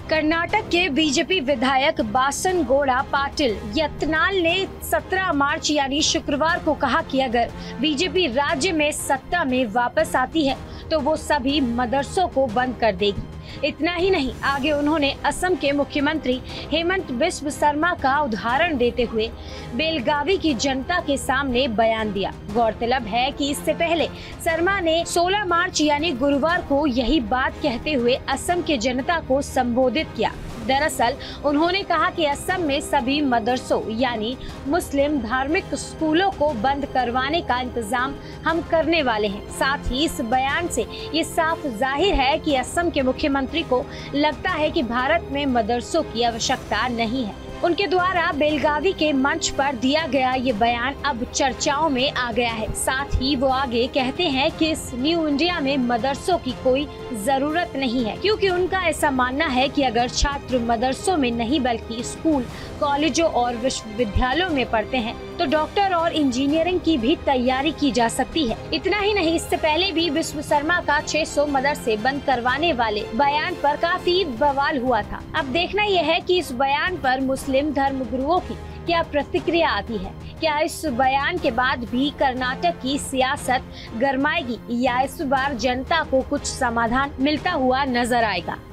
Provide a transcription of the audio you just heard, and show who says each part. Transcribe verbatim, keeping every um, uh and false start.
Speaker 1: कर्नाटक के बीजेपी विधायक बासनगौड़ा पाटिल यत्नाल ने सत्रह मार्च यानी शुक्रवार को कहा कि अगर बीजेपी राज्य में सत्ता में वापस आती है तो वो सभी मदरसों को बंद कर देगी। इतना ही नहीं, आगे उन्होंने असम के मुख्यमंत्री हेमंत बिस्व शर्मा का उदाहरण देते हुए बेलगावी की जनता के सामने बयान दिया। गौरतलब है कि इससे पहले शर्मा ने सोलह मार्च यानी गुरुवार को यही बात कहते हुए असम के जनता को संबोधित किया। दरअसल उन्होंने कहा कि असम में सभी मदरसों यानी मुस्लिम धार्मिक स्कूलों को बंद करवाने का इंतजाम हम करने वाले हैं। साथ ही इस बयान से ये साफ जाहिर है कि असम के मुख्यमंत्री को लगता है कि भारत में मदरसों की आवश्यकता नहीं है। उनके द्वारा बेलगावी के मंच पर दिया गया ये बयान अब चर्चाओं में आ गया है। साथ ही वो आगे कहते हैं कि इस न्यू इंडिया में मदरसों की कोई जरूरत नहीं है, क्योंकि उनका ऐसा मानना है कि अगर छात्र मदरसों में नहीं बल्कि स्कूल, कॉलेजों और विश्वविद्यालयों में पढ़ते हैं तो डॉक्टर और इंजीनियरिंग की भी तैयारी की जा सकती है। इतना ही नहीं, इससे पहले भी बिस्व शर्मा का छह सौ मदरसे बंद करवाने वाले बयान पर काफी बवाल हुआ था। अब देखना यह है कि इस बयान पर मुस्लिम धर्म गुरुओं की क्या प्रतिक्रिया आती है। क्या इस बयान के बाद भी कर्नाटक की सियासत गरमाएगी या इस बार जनता को कुछ समाधान मिलता हुआ नजर आएगा।